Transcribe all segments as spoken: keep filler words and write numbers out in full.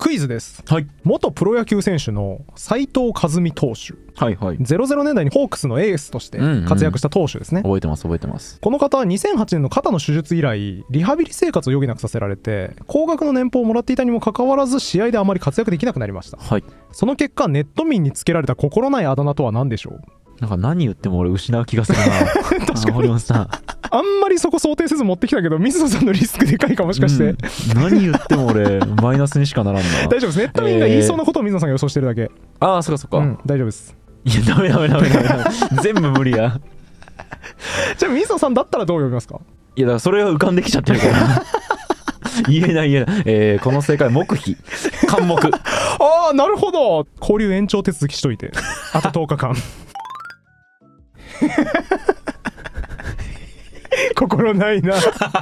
クイズです。 はい。 元プロ野球選手の斉藤和美投手。 はいはい。 ゼロゼロねんだいにホークスのエースとして活躍した投手ですね。 うんうん、覚えてます覚えてます。 この方はにせんはちねんの肩の手術以来リハビリ生活を余儀なくさせられて高額の年俸をもらっていたにもかかわらず試合であまり活躍できなくなりました。 はい。 その結果ネット民につけられた心ないあだ名とは何でしょう。 なんか何言っても俺失う気がするな。 確かに堀本さん、 あんまりそこ想定せず持ってきたけど水野さんのリスクでかいかもしかして、うん、 何言っても俺マイナスにしかならんな。 大丈夫です。ネット民が言いそうなことを水野さんが予想してるだけ、えー、 ああそっかそっか、うん、 大丈夫です。 いやダメダメダメダメダメ全部無理や。 じゃあ水野さんだったらどう読みますか。 いやだからそれが浮かんできちゃってるから言えない言えない、えー、この正解黙秘監黙。 ああなるほど。交流延長手続きしといてあととおかかん。心ないな。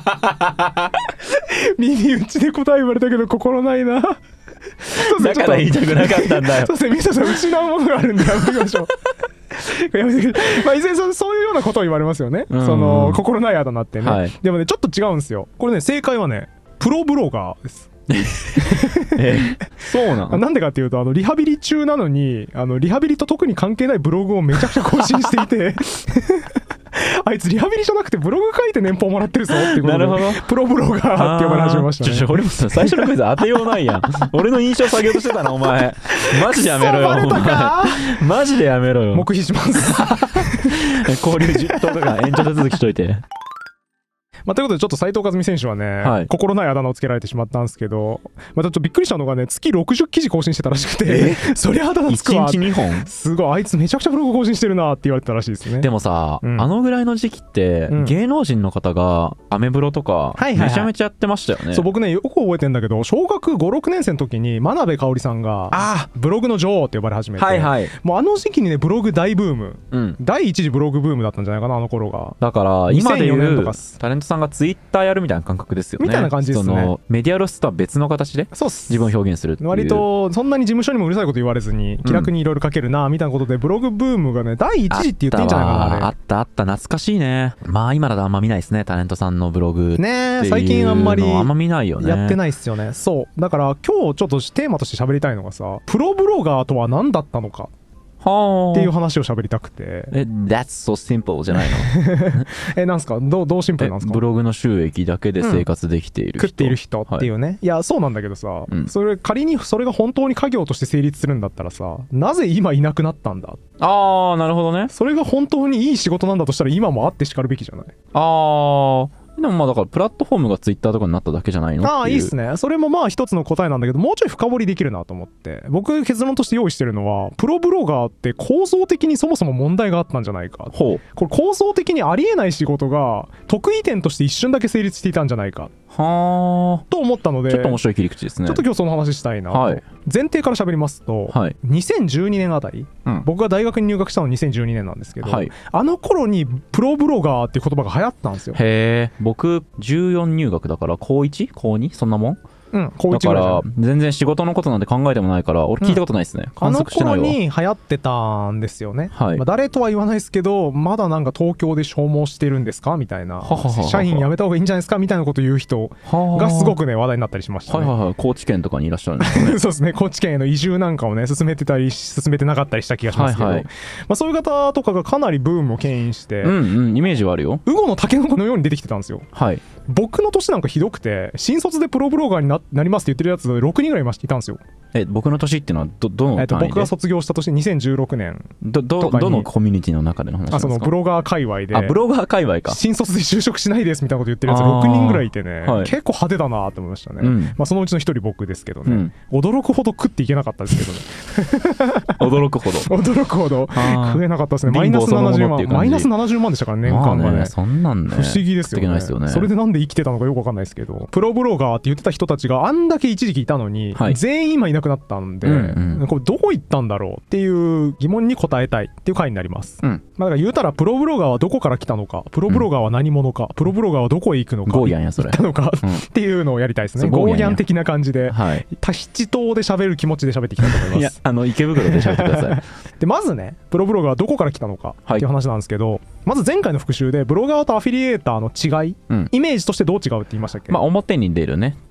耳打ちで答え言われたけど心ないな。 だから言いたくなかったんだよ。 そうですね、水野さん失うものがあるんでやめてみましょう。やめてください。まあいずれそそういうようなことを言われますよね。その心ないあだ名ってね、はい、でもねちょっと違うんですよ。これね正解はねプロブロガーです。 えそうなの。 なんでかっていうとあのリハビリ中なのにあのリハビリと特に関係ないブログをめちゃくちゃ更新していてあいつリハビリじゃなくてブログ書いて年俸もらってるぞっていうことで、なるほど、プロブロガーって呼ばれ始めましたね。 ちょ俺もさ最初のクイズ当てようないやん。俺の印象下げようとしてたなお前。マジでやめろよお前。マジでやめろよ。 黙秘します。 交流じゅっとうか延長手続きしといて。 まあ、ということでちょっと斉藤和美選手はね、はい、心ないあだ名をつけられてしまったんですけど、まあ、ちょっとびっくりしたのがね月ろくじゅっきじ更新してたらしくて、そりゃあだ名つくわ。いちにちにほんすごいあいつめちゃくちゃブログ更新してるなって言われてたらしいですね。 でもさ、うん、あのぐらいの時期って、うん、芸能人の方がアメブロとかめちゃめちゃやってましたよね。 そう僕ねよく覚えてんだけど小学ごろくねん生の時に真鍋かおりさんがブログの女王って呼ばれ始めて、はいはい、もうあの時期にねブログ大ブーム、うん、第一次ブログブームだったんじゃないかなあの頃が。 だから今でいうタレントさんがツイッターやるみたいな感覚ですよね。 みたいな感じですね。 そのメディア露出とは別の形で自分を表現するっていう。 割とそんなに事務所にもうるさいこと言われずに気楽にいろいろ書けるなみたいなことで、うん、ブログブームがね第一次って言っていいんじゃないかな。あれあったあった懐かしいね。まあ今だとあんま見ないですねタレントさんのブログね。最近あんまりあんま見ないよね。 やってないっすよね。そうだから今日ちょっとテーマとして喋りたいのがさプロブロガーとは何だったのかっていう話を喋りたくて。 え、That's so simple じゃないの？ え、なんすか？どう、どうシンプルなんすか？ ブログの収益だけで生活できている人、 うん、食っている人っていうね、はい、いやそうなんだけどさ、うん、それ仮にそれが本当に家業として成立するんだったらさなぜ今いなくなったんだ。 あーなるほどね。 それが本当にいい仕事なんだとしたら今もあってしかるべきじゃない。 あーでもまあだからプラットフォームがツイッターとかになっただけじゃないの。 ああいいっすね。それもまあ一つの答えなんだけどもうちょい深掘りできるなと思って僕結論として用意してるのはプロブロガーって構造的にそもそも問題があったんじゃないか。ほうこれ構造的にありえない仕事が得意点として一瞬だけ成立していたんじゃないかはと思ったのでちょっと面白い切り口ですね。 ちょっと今日その話したいなと、はい、前提から喋りますと、はい、にせんじゅうにねんあたり、うん、僕が大学に入学したのにせんじゅうにねんなんですけど、はい、あの頃にプロブロガーっていう言葉が流行ったんですよ。 へえ。僕じゅうよん入学だからこういちこうにそんなもん。 うん、高いちだから全然仕事のことなんて考えてもないから俺聞いたことないですね、うん、観測してないわ。 あの頃に流行ってたんですよね、はい。まあ、誰とは言わないですけどまだなんか東京で消耗してるんですかみたいな、はははは社員辞めた方がいいんじゃないですかみたいなことを言う人がすごくね話題になったりしましたね。 はいはいはい。高知県とかにいらっしゃるんですかね。 そうですね。高知県への移住なんかをね進めてたり進めてなかったりした気がしますけど、はいはい、まあ、そういう方とかがかなりブームを牽引してうんうんイメージはあるよ。 ウゴのタケノコのように出てきてたんですよ。 はい。 僕の年なんかひどくて新卒でプロブロガーに な, なりますって言ってるやつろくにんぐらいいましたいたんですよ。 え僕の年っていうのは ど, どの単位で、えっと、 僕が卒業した年にせんじゅうろくねんどどどのコミュニティの中での話なんですか。 あそのブロガー界隈で。 あブロガー界隈か。 新卒で就職しないですみたいなこと言ってるやつろくにんぐらいいてね、はい、結構派手だなと思いましたね、うん、まあ、そのうちのひとり僕ですけどね、うん、驚くほど食っていけなかったですけどね。 驚くほど驚くほど食えなかったですね。マイナスななじゅうまんマイナスななじゅうまんでしたから年間がね、 ねそんなんね不思議ですよ ね, よね。それでなんで生きてたのかよく分かんないですけどプロブロガーって言ってた人たちがあんだけ一時期いたのに、はい、全員今いなくなったんで、うんうん、これどこ行ったんだろうっていう疑問に答えたいっていう回になります、うん。まあ、だから言うたらプロブロガーはどこから来たのかプロブロガーは何者か、うん、プロブロガーはどこへ行くのかゴーギャンやそれ行ったのか、うん、っていうのをやりたいですね。ゴーギャン的な感じで、はい、タヒチ島で喋る気持ちで喋っていきたいと思います。 いやあの池袋で喋ってください。 でまずねプロブロガーはどこから来たのかっていう話なんですけど、はい、まず前回の復習でブロガーとアフィリエーターの違い、うん、イメージとしてどう違うって言いましたっけ。 まあ表に出るね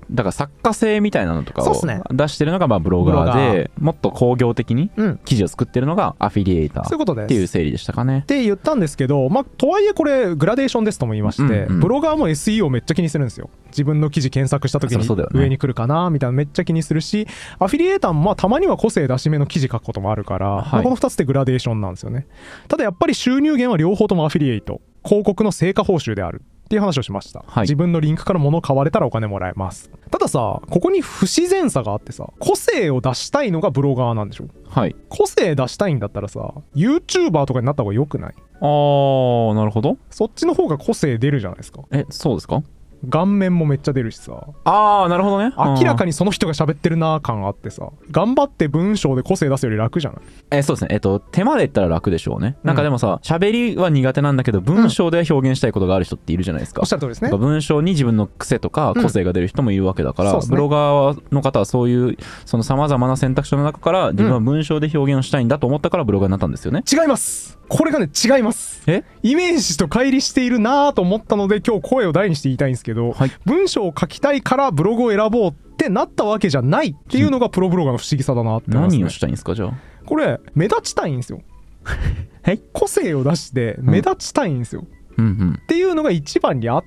だから作家性みたいなのとかをそうっすね出してるのがまあブロガーで、もっと工業的にうん記事を作ってるのがアフィリエイターそういうことですっていう整理でしたかね。 って言ったんですけど、まあ、とはいえこれグラデーションですとも言いまして、 うんうんブロガーも エスイーオー めっちゃ気にするんですよ。自分の記事検索した時にそりゃそうだよね上に来るかなみたいなめっちゃ気にするし、アフィリエイターもまあたまには個性出し目の記事書くこともあるから、 はいまあこのふたつでグラデーションなんですよね。ただやっぱり収入源は両方ともアフィリエイト、広告の成果報酬であるっていう話をしました、 はい、 自分のリンクから物を買われたらお金もらえます。たださ、ここに不自然さがあってさ、個性を出したいのがブロガーなんでしょ。 はい、 個性出したいんだったらさ YouTuber とかになった方がよくない？ あーなるほど。 そっちの方が個性出るじゃないですか。 えそうですか。 顔面もめっちゃ出るしさ、 ああなるほどね。 明らかにその人が喋ってるな感あってさ、頑張って文章で個性出すより楽じゃない？ えそうですね。えっと手間で言ったら楽でしょうね。なんかでもさ喋りは苦手なんだけど文章で表現したいことがある人っているじゃないですか、 おっしゃる通りですね。 文章に自分の癖とか個性が出る人もいるわけだから、 うんそうですね、 ブロガーの方はそういうそのさまざまな選択肢の中から自分は文章で表現をしたいんだと思ったからブロガーになったんですよね。 違います。これがね違います。 えイメージと乖離しているなぁと思ったので今日声を大にして言いたいんですけど、 はい、 文章を書きたいからブログを選ぼうってなったわけじゃないっていうのがプロブロガーの不思議さだなって思いますね。 何をしたいんですかじゃあ。 これ目立ちたいんですよはい個性を出して目立ちたいんですよ、 うんうん、 っていうのが一番にあって、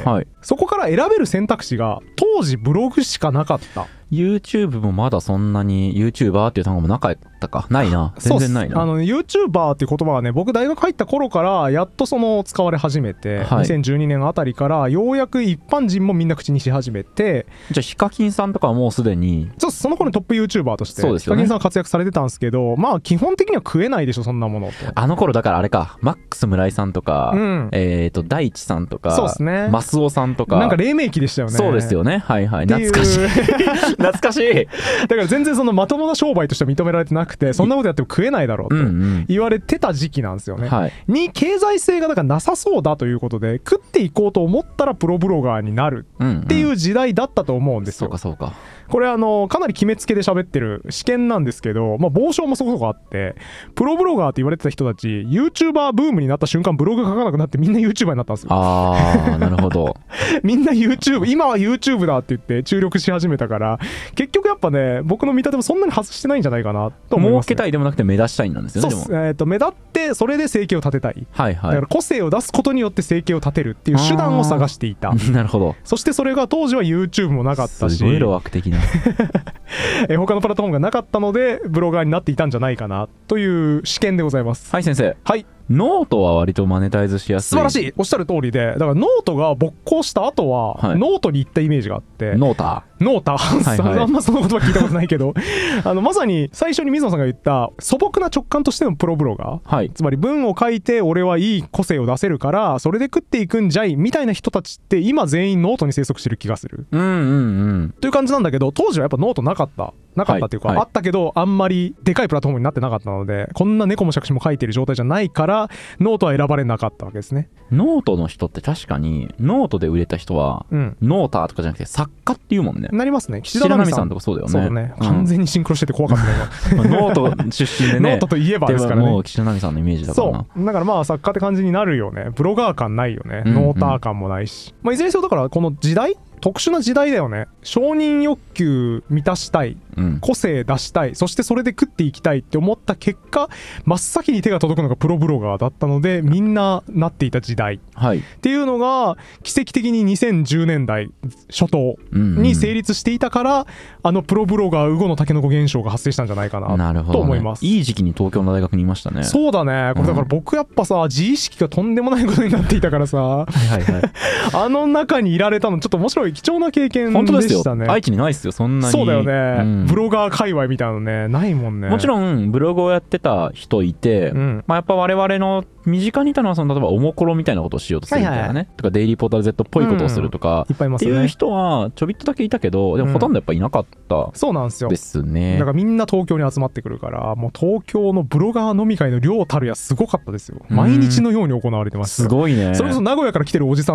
はい、そこから選べる選択肢が当時ブログしかなかった。 YouTube もまだそんなに YouTuber っていう単語もなかったか。ないな、全然ないな。 あの YouTuber っていう言葉はね、僕大学入った頃からやっとその使われ始めて、はい、にせんじゅうにねんあたりからようやく一般人もみんな口にし始めて。 じゃあヒカキンさんとかはもうすでにちょっとその頃にトップ YouTuber としてそうですよね、 ヒカキンさんは活躍されてたんですけど、まあ基本的には食えないでしょそんなものと。 あの頃だからあれか、マックス村井さんとか、うん、えっ、ー、と大地さんとか、 そうですね、 マスオさんとか、 なんか黎明期でしたよね。 そうですよね、はいはい、懐かしい懐かしいだから全然そのまともな商売としては認められてなくて、そんなことやっても食えないだろうと言われてた時期なんですよね、うんうん、はい、に経済性がだからなさそうだということで食っていこうと思ったらプロブロガーになるっていう時代だったと思うんですよ、 うんうん、そうかそうか。 これあのかなり決めつけで喋ってる試験なんですけど、まあ傍聴もそこそこあって、プロブロガーって言われてた人たち YouTuber ブームになった瞬間ブログ書かなくなってみんな YouTuber になったんですよ。 あーなるほどみんな YouTube 今は YouTube だって言って注力し始めたから、結局やっぱね僕の見立てもそんなに外してないんじゃないかなと思います、ね、 儲けたいでもなくて目立ちたいなんですよね。 そう、えー、と目立ってそれで生計を立てたい、 はいはい、 だから個性を出すことによって生計を立てるっていう手段を探していた。 なるほど。 そしてそれが当時は YouTube もなかったし、 すごい路悪的なえ他のプラットフォームがなかったのでブロガーになっていたんじゃないかなという試験でございます。 はい先生。 はい。 ノートは割とマネタイズしやすい。 素晴らしい、おっしゃる通りで、だからノートが勃興した後は、はい、ノートに行ったイメージがあって、 ノーターノーター、はいはい、あんまその言葉聞いたことないけどあのまさに最初に水野さんが言った素朴な直感としてのプロブロガー、はい、つまり文を書いて俺はいい個性を出せるからそれで食っていくんじゃいみたいな人たちって今全員ノートに生息してる気がする、 うんうんうん、 という感じなんだけど、当時はやっぱノートなかったなかったっていうか、はいはい、あったけどあんまりでかいプラットフォームになってなかったので、こんな猫も杓子も書いてる状態じゃないからノートは選ばれなかったわけですね。 ノートの人って確かにノートで売れた人は、うん、ノーターとかじゃなくて作家っていうもんね。なりますね。 岸田奈美さんとかそうだよね。 そうだね、うん、完全にシンクロしてて怖かったねノート出身でねノートといえばですからね。 もう岸田奈美さんのイメージだからな。 そうだからまあ作家って感じになるよね。ブロガー感ないよね、うんうん、ノーター感もないし、まあ、いずれにせよだからこの時代特殊な時代だよね。承認欲求満たしたい、うん、個性出したい、そしてそれで食っていきたいって思った結果真っ先に手が届くのがプロブロガーだったので、みんななっていた時代、はい、っていうのが奇跡的ににせんじゅうねんだい初頭に成立していたから、うんうん、あのプロブロガーウゴのタケノコ現象が発生したんじゃないかなと思います、 ね、いい時期に東京の大学にいましたね。 そうだね。これだから僕やっぱさ、うん、自意識がとんでもないことになっていたからさはいはい、はい、あの中にいられたのちょっと面白い貴重な経験本当ですよ。 でしたね。 愛知にないっすよそんなに。 そうだよね、うん、ブロガー界隈みたいなのねないもんね。 もちろんブログをやってた人いて、うん、まあ、やっぱ我々の身近にいたのはその例えばおもころみたいなことをしようとするみたいなね、はいはい、とかデイリーポータル Z っぽいことをするとか、うん、いっぱいいますねっていう人はちょびっとだけいたけど、でもほとんどやっぱいなかった、うん、 そうなんですよですね。 だからみんな東京に集まってくるから、もう東京のブロガー飲み会の量たるやすごかったですよ。毎日のように行われてました。 すごいね。 それこそ名古屋から来てるおじさんとかいたよ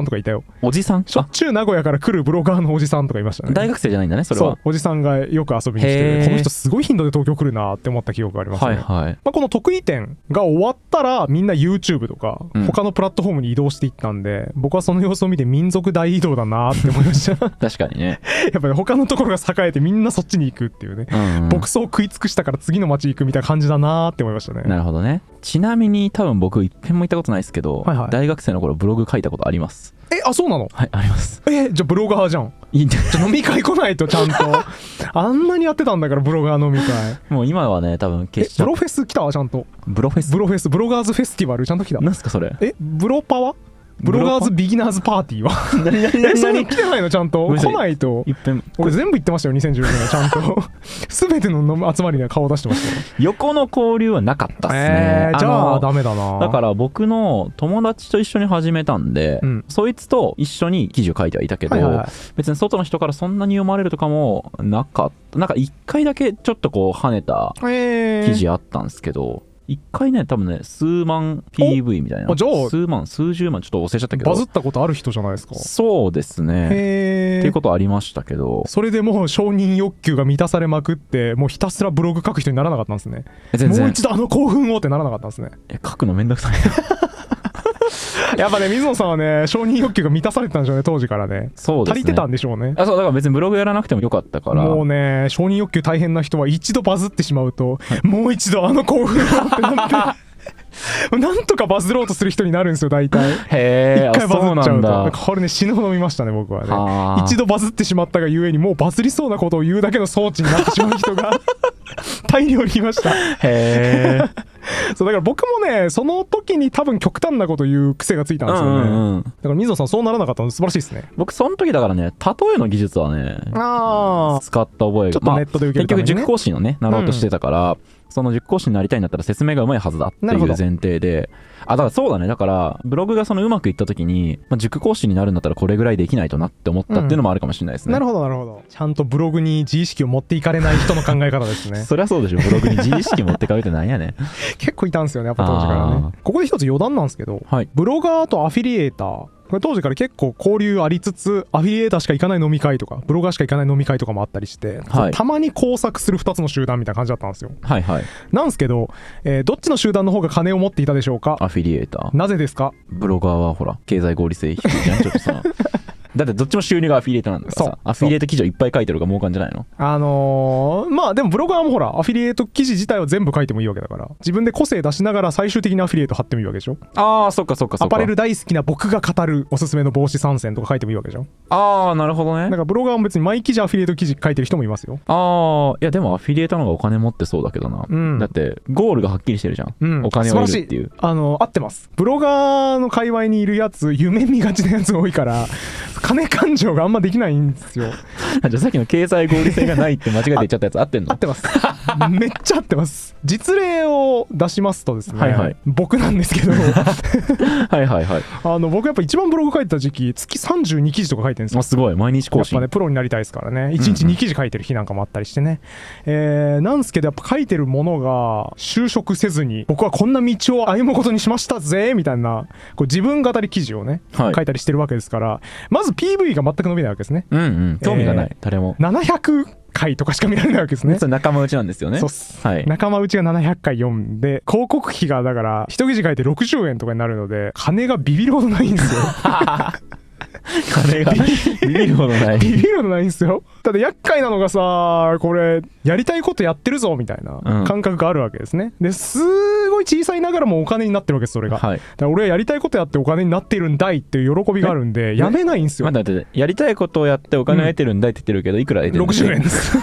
おじさんしょっちゅう名古屋から来るブロガーのおじさんとかいましたね。 大学生じゃないんだねそれは。そうおじさんがよく遊びに来て、この人すごい頻度で東京来るなって思った記憶がありますね。はいはい、まあ、この得意点が終わったらみんな YouTube とか他のプラットフォームに移動していったんで、うん、僕はその様子を見て民族大移動だなって思いました確かにねやっぱり他のところが栄えてみんなそっちに行くっていうね、うんうん、牧草食い尽くしたから次の町行くみたいな感じだなって思いましたね。 なるほどね。ちなみに多分僕一遍も行ったことないですけど、はいはい、大学生の頃ブログ書いたことあります。 え、あ、そうなの？ はい、あります。 え、じゃあブロガーじゃん。いいじゃ飲み会来ないとちゃんとあんなにやってたんだからブロガー飲み会。 もう今はね多分消しちゃう。 ブロフェス来たわちゃんと。 ブロフェスブロフェスブロガーズフェスティバルちゃんと来た。 なんすかそれ？ え、ブロパワ？ブロガーズビギナーズパーティーは何何何それ来てないの？ちゃんと来ないと。俺全部行ってましたよにせんじゅうろくねんちゃんと全ての集まりには顔出してましたよ。 横の交流はなかったっすね。 えー、じゃあダメだな。 だから僕の友達と一緒に始めたんで、うん、そいつと一緒に記事を書いてはいたけど、はいはいはい、別に外の人からそんなに読まれるとかもなかった。なんか一回だけちょっとこう跳ねた記事あったんですけど、一回ね多分ね数万 ピーブイ みたいな、数万数十万ちょっと忘れちゃったけど、 バズったことある人じゃないですか。 そうですね。へーっていうことありましたけど、 それでもう承認欲求が満たされまくってもうひたすらブログ書く人にならなかったんですね。全然もう一度あの興奮をってならなかったんですね。 え、書くのめんどくさいやっぱね水野さんはね承認欲求が満たされてたんでしょうね当時からね。そうですね、足りてたんでしょうね。 あ、そうだから別にブログやらなくてもよかったから。 もうね承認欲求大変な人は一度バズってしまうと、はい、もう一度あの興奮をってなってなんとかバズろうとする人になるんですよ大体。 へえ、 一回バズっちゃうとこれね死ぬほど見ましたね僕はね。一度バズってしまったがゆえにもうバズりそうなことを言うだけの装置になってしまう人が大量にいました。 へえそうだから僕もねその時に多分極端なこと言う癖がついたんですよね、うんうんうん、だから水野さんそうならなかったの素晴らしいですね。 僕その時だからね例えの技術はねあ使った覚えがちょっとネットで受けるためにね、まあ、結局塾講師のねなろうとしてたから、うん、その塾講師になりたいんだったら説明がうまいはずだっていう前提で、あ、だからそうだね、だからブログがそのうまくいった時に、まあ、塾講師になるんだったらこれぐらいできないとなって思ったっていうのもあるかもしれないですね、うん、 なるほどなるほど。ちゃんとブログに自意識を持っていかれない人の考え方ですねそりゃそうでしょ、ブログに自意識持ってかれてなんやねん結構いたんですよねやっぱ当時からね。ここで一つ余談なんですけど、はい、ブロガーとアフィリエーターこれ当時から結構交流ありつつアフィリエーターしか行かない飲み会とかブロガーしか行かない飲み会とかもあったりして、はい、たまに交錯するふたつの集団みたいな感じだったんですよ。はいはい。なんですけど、えー、どっちの集団の方が金を持っていたでしょうか？ アフィリエーター。 なぜですか？ ブロガーはほら経済合理性低いじゃんちょっとさだってどっちも収入がアフィリエイトなんだからさ、アフィリエイト記事をいっぱい書いてるから儲かんじゃないの？あのー、まあでもブロガーもほらアフィリエイト記事自体を全部書いてもいいわけだから自分で個性出しながら最終的にアフィリエイト貼ってもいいわけでしょ。 ああそっかそっかそっか。 アパレル大好きな僕が語るおすすめの帽子さんせんとか書いてもいいわけでしょ。 ああなるほどね。 だからブロガーも別に毎記事アフィリエイト記事書いてる人もいますよ。 ああいやでもアフィリエイトの方がお金持ってそうだけどな、うん、だってゴールがはっきりしてるじゃん、うん、お金を得るっていう。 あの合ってます。ブロガーの界隈にいるやつ夢見がちなやつ多いから金感情があんまできないんですよじゃあさっきの経済合理性がないって間違えて言っちゃったやつ合ってんの？ 合ってますめっちゃ合ってます。実例を出しますとですね、はいはい、僕なんですけどはいはいはいあの僕やっぱ一番ブログ書いてた時期月さんじゅうに記事とか書いてるんですよ。 あすごい毎日更新。 やっぱねプロになりたいですからねいちにちに記事書いてる日なんかもあったりしてね、うんうん、えー、なんですけどやっぱ書いてるものが就職せずに僕はこんな道を歩むことにしましたぜみたいなこう自分語り記事をね、はい、書いたりしてるわけですからまず ピーブイ が全く伸びないわけですね。 うんうん興味がない、えー、誰もななひゃくかいとかしか見られないわけですね。 それ仲間内なんですよね。 そうっす、はい、仲間内がななひゃっかい読んで広告費がだから一記事書いてろくじゅうえんとかになるので金がビビるほどないんですよ金がビビるほどないビビるほどないんですよ。ただ厄介なのがさこれやりたいことやってるぞみたいな感覚があるわけですね、うん、ですごい小さいながらもお金になってるわけですそれが、はい、だから俺はやりたいことやってお金になってるんだいっていう喜びがあるんでやめないんですよ。 待って待ってやりたいことをやってお金を得てるんだいって言ってるけど、うん、いくら得てるの？ ろくじゅうえんです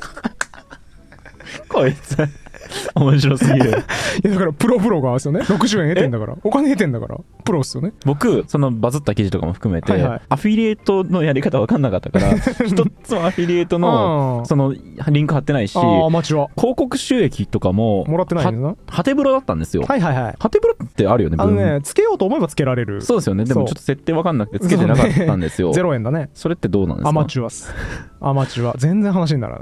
こいつ面白すぎるいやだからプロブロガーですよね。ろくじゅうえん得てんだからお金得てんだからプロっすよね。 僕そのバズった記事とかも含めて、はいはい、アフィリエイトのやり方分かんなかったから一つもアフィリエイトのそのリンク貼ってないしあマチュア広告収益とかももらってないんだな。 ハテブロだったんですよ。 はいはいはい。 ハテブロってあるよね。 あのねつけようと思えばつけられる。 そうですよね。でもちょっと設定分かんなくてつけてなかったんですよ、ね、 ゼロえんだね。 それってどうなんですか？ アマチュアっすアマチュア全然話にならない。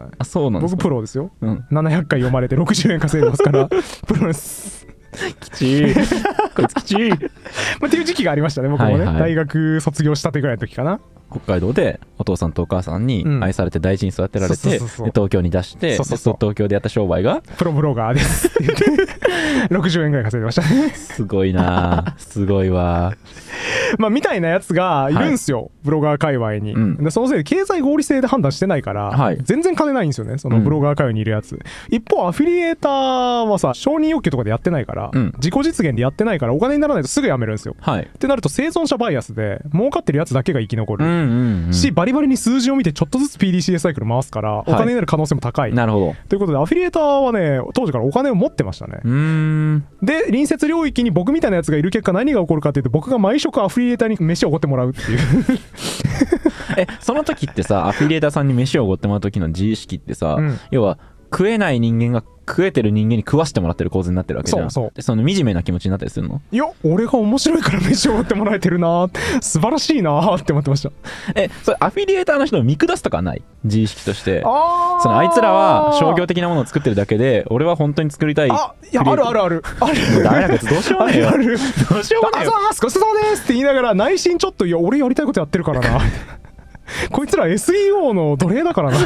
あそうなんですか。 僕プロですよ、うん、ななひゃっかい読まれてろくじゅうえん稼いでますからプロですきちいこいつきちいまあっていう時期がありましたね僕もね、はいはい、大学卒業したてぐらいの時かな。 北海道でお父さんとお母さんに愛されて大事に育てられて東京に出してそうそうそう東京でやった商売がプロブロガーですって言ってろくじゅうえんぐらい稼いでましたねすごいなすごいわまあみたいなやつがいるんすよ、はい、ブロガー界隈に、うん、でそのせいで経済合理性で判断してないから、はい、全然金ないんですよねそのブロガー界隈にいるやつ、うん、一方アフィリエーターはさ承認欲求とかでやってないから、うん、自己実現でやってないからお金にならないとすぐ辞めるんですよ、はい、ってなると生存者バイアスで儲かってるやつだけが生き残る、うんうんうん、しバリバリに数字を見てちょっとずつ ピーディーシーエー サイクル回すからお金になる可能性も高い、はい、 なるほどということでアフィリエーターはね当時からお金を持ってましたね。うーんで隣接領域に僕みたいなやつがいる結果何が起こるかっていうと僕が毎食アフィリエーターに飯をおごってもらうっていうえその時ってさアフィリエーターさんに飯をおごってもらう時の自意識ってさ、うん、要は食えない人間が食えてる人間に食わしてもらってる構図になってるわけじゃん。そうそうでその惨めな気持ちになったりするの？ いや俺が面白いから飯をおごってもらえてるな素晴らしいなって思ってました。 えそれアフィリエーターの人を見下すとかはない自意識として？あそのあいつらは商業的なものを作ってるだけで俺は本当に作りたい。 あいやあるあるあるあるもうダメなやつどうしようもねえよ。 あるあるどうしようもねえよ。あざーすごちそうさまですって言いながら内心ちょっといや俺やりたいことやってるからなこいつら エスイーオー の奴隷だからな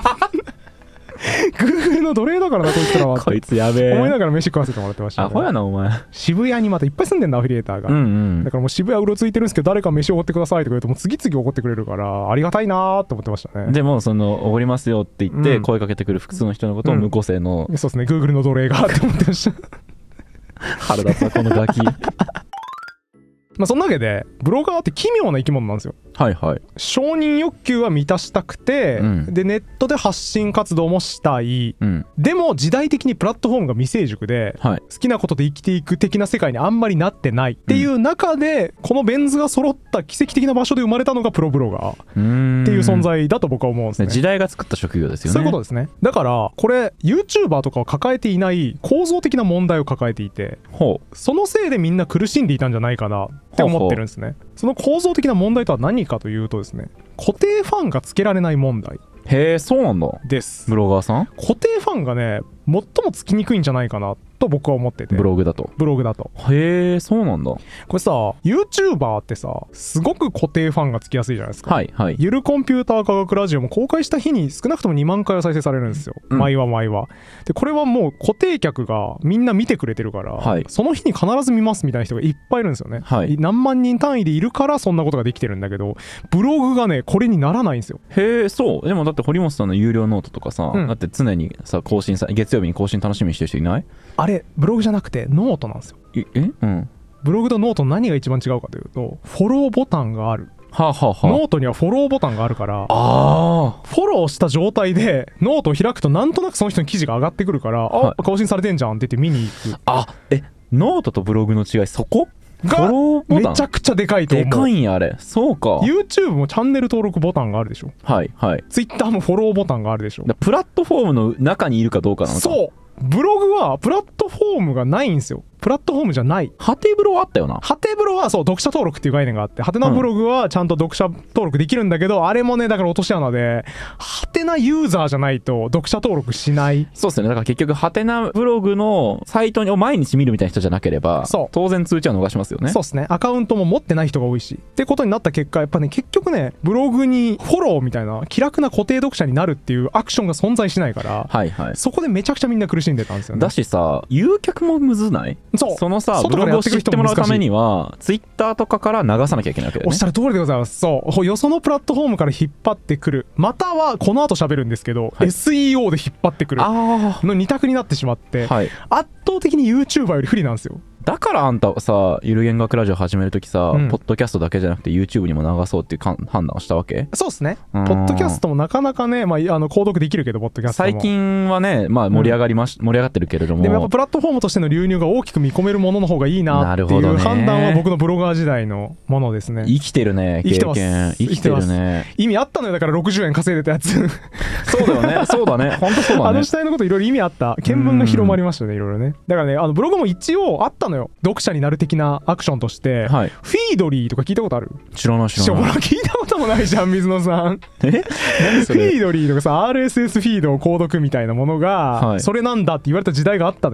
Google の奴隷だからなこいつらはこいつやべえ思いながら飯食わせてもらってました、ね、 アホやなお前。 渋谷にまたいっぱい住んでんだアフィリエーターが、うんうん、だからもう渋谷うろついてるんですけど誰か飯おごってくださいとか言うともう次々おごってくれるからありがたいなーって思ってましたね。 でもそのおごりますよって言って声かけてくる複数の人のことを無個性の、 うんうん、そうですね Google の奴隷がって思ってました腹立つなこのガキまあそんなわけでブロガーって奇妙な生き物なんですよ。はいはい。承認欲求は満たしたくて、うん、でネットで発信活動もしたい、うん、でも時代的にプラットフォームが未成熟で、はい、好きなことで生きていく的な世界にあんまりなってないっていう中で、うん、このベン図が揃った奇跡的な場所で生まれたのがプロブロガーっていう存在だと僕は思うんですね。 時代が作った職業ですよね。 そういうことですね。だからこれ YouTuber とかを抱えていない構造的な問題を抱えていて、ほうそのせいでみんな苦しんでいたんじゃないかなって思ってるんですね。ほうほうその構造的な問題とは何かというとですね固定ファンがつけられない問題。 へえそうなんだですブロガーさん。 固定ファンがね最もつきにくいんじゃないかなと僕は思ってて。 ブログだとブログだとへえそうなんだ。これさ YouTuber ってさすごく固定ファンがつきやすいじゃないですか。はいはい。ゆるコンピューター科学ラジオも公開した日に少なくともにまんかいは再生されるんですよ、うん、毎話毎話でこれはもう固定客がみんな見てくれてるから、はい、その日に必ず見ますみたいな人がいっぱいいるんですよね、はい、何万人単位でいるからそんなことができてるんだけどブログがねこれにならないんですよ。 へえそうでもだって堀本さんの有料ノートとかさ、うん、だって常にさ更新さ月曜日に更新楽しみにしてる人いない？ あれブログじゃなくてノートなんですよ。 えうんブログとノートの何が一番違うかというとフォローボタンがある。 はあはあはあ、 ノートにはフォローボタンがあるからあフォローした状態でノートを開くとなんとなくその人の記事が上がってくるから、はい、あ更新されてんじゃんって言って見に行く。 あえノートとブログの違いそこがめちゃくちゃでかいと思う。 でかいんやあれ。そうか YouTube もチャンネル登録ボタンがあるでしょ。 はいはい。 Twitter もフォローボタンがあるでしょ。 プラットフォームの中にいるかどうかなのか。 そうブログはプラットフォームがないんですよ。プラットフォームじゃない。 ハテブロはあったよな。 ハテブロはそう読者登録っていう概念があってハテナブログはちゃんと読者登録できるんだけど、うん、あれもねだから落とし穴でハテナユーザーじゃないと読者登録しない。 そうですね。だから結局ハテナブログのサイトを毎日見るみたいな人じゃなければそう当然通知は逃しますよね。 そうですね。アカウントも持ってない人が多いしってことになった結果やっぱね結局ねブログにフォローみたいな気楽な固定読者になるっていうアクションが存在しないから、はいはい、そこでめちゃくちゃみんな苦しんでたんですよね。 だしさ誘客もむずない？そうそのさブログを知ってもらうためにはツイッターとかから流さなきゃいけないわけだよね。 おっしゃる通りでございます。そうよそのプラットフォームから引っ張ってくるまたはこの後喋るんですけど、はい、エスイーオー で引っ張ってくるのに択になってしまって、はい、圧倒的に YouTuber より不利なんですよ。 だからあんたさゆる言学ラジオ始めるときさ、うん、ポッドキャストだけじゃなくて YouTube にも流そうっていう判断をしたわけ？そうですね。ポッドキャストもなかなかね、まあ、あの購読できるけどポッドキャストも最近はね、まあ、盛り上がりまし、うん、盛り上がってるけれどもでもやっぱプラットフォームとしての流入が大きく見込めるものの方がいいなっていう判断は僕のブロガー時代のものですね。 生きてるね経験生きてるね。 意味あったのよだからろくじゅうえん稼いでたやつそうだよねそうだね本当そうだね。 あの時代のこといろいろ意味あった見聞が広まりましたねいろいろね。だからねあのブログも一応あったのよ読者になる的なアクションとして、はい、フィードリーとか聞いたことある？ 知らない知らない。 聞いたこともないじゃん水野さんえ何それ？フィードリーとかさ アールエスエス フィードを購読みたいなものが、はい、それなんだって言われた時代があったのよ。